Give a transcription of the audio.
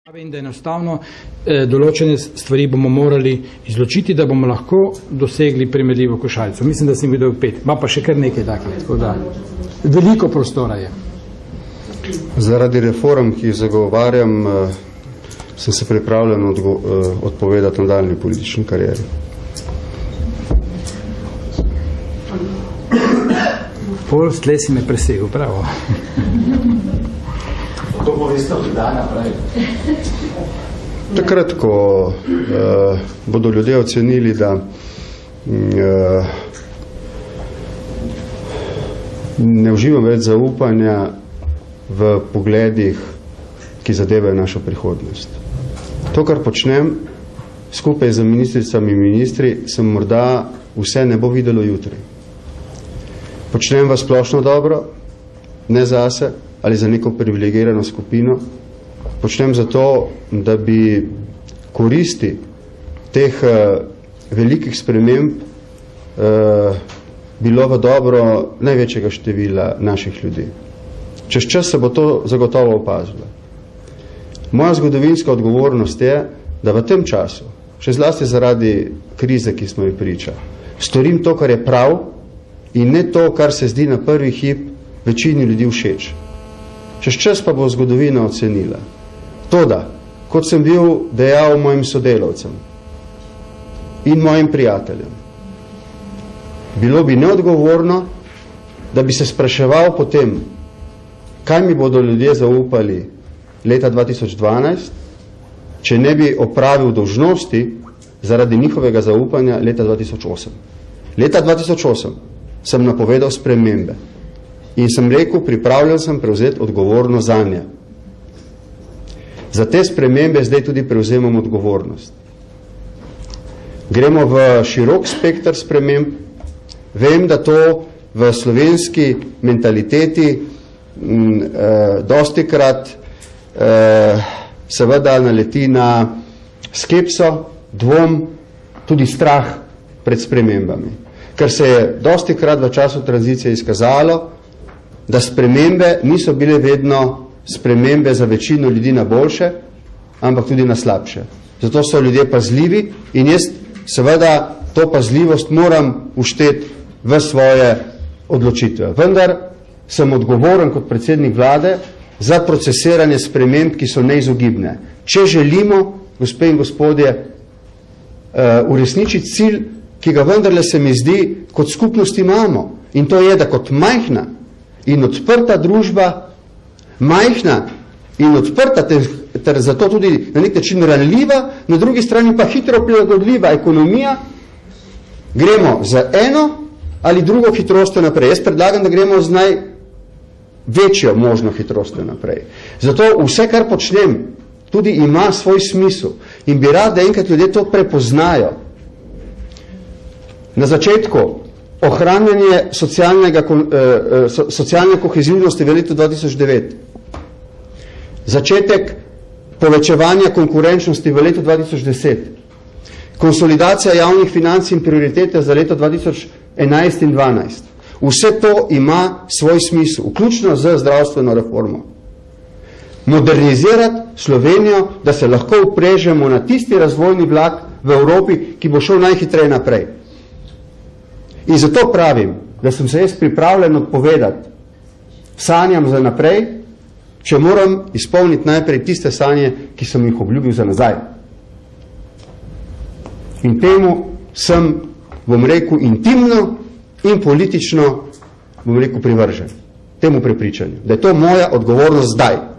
In da enostavno določene stvari bomo morali izločiti, da bomo lahko dosegli primerljivo košarico. Mislim, da sem videl 5. Ma pa še kar nekaj takih. Tako da veliko prostora je. Zaradi reform, ki jih zagovarjam, sem se pripravljen odpovedati nadaljnji politični karieri. Pol tle si me presegel, pravo. To poveste od dana pravi. Takrat, ko bodo ljudje ocenili, da ne uživam več zaupanja v pogledih, ki zadevajo našo prihodnost. To, kar počnem skupaj z ministricami in ministri, sem morda vse ne bo videlo jutri. Počnem v splošno dobro, ne zase ali za neko privilegirano skupino. Počnem zato, da bi koristi teh velikih sprememb bilo v dobro največjega števila naših ljudi. Čez čas se bo to zagotovo opazilo. Moja zgodovinska odgovornost je, da v tem času, še zlasti zaradi krize, ki smo ji priča, storim to, kar je prav in ne to, kar se zdi na prvi hip večini ljudi všeč. Čez čas pa bo zgodovina ocenila. Toda, kot sem bil dejal mojim sodelavcem in mojim prijateljem, bilo bi neodgovorno, da bi se spraševal potem, kaj mi bodo ljudje zaupali leta 2012, če ne bi opravil dolžnosti zaradi njihovega zaupanja leta 2008. Leta 2008 sem napovedal spremembe in sem rekel, pripravljen sem prevzeti odgovornost zanje. Za te spremembe zdaj tudi prevzemam odgovornost. Gremo v širok spektr sprememb. Vem, da to v slovenski mentaliteti dostikrat seveda naleti na skepso, dvom, tudi strah pred spremembami. Ker se je dostikrat v času tranzicije izkazalo, da spremembe niso bile vedno spremembe za večino ljudi na boljše, ampak tudi na slabše. Zato so ljudje pazljivi in jaz seveda to pazljivost moram ušteti v svoje odločitve. Vendar sem odgovoren kot predsednik vlade za procesiranje sprememb, ki so neizogibne. Če želimo, gospe in gospodje, uresničiti cilj, ki ga vendarle se mi zdi kot skupnost imamo, in to je, da kot majhna in odprta družba, majhna in odprta ter zato tudi na nek način ranljiva, na drugi strani pa hitro prilagodljiva ekonomija, gremo z eno ali drugo hitrostjo naprej. Jaz predlagam, da gremo z največjo možno hitrostjo naprej. Zato vse, kar počnem, tudi ima svoj smisel in bi rad, da enkrat ljudje to prepoznajo. Na začetku ohranjanje socialne kohezivnosti v letu 2009. Začetek povečevanja konkurenčnosti v letu 2010. Konsolidacija javnih financ in prioritete za leto 2011 in 2012. Vse to ima svoj smisel, vključno z zdravstveno reformo. Modernizirati Slovenijo, da se lahko uprežemo na tisti razvojni vlak v Evropi, ki bo šel najhitreje naprej. In zato pravim, da sem se jaz pripravljen odpovedati sanjam za naprej, če moram izpolniti najprej tiste sanje, ki sem jih obljubil za nazaj. In temu sem, bom rekel, intimno in politično, bom rekel, privržen. Temu prepričanju, da je to moja odgovornost zdaj.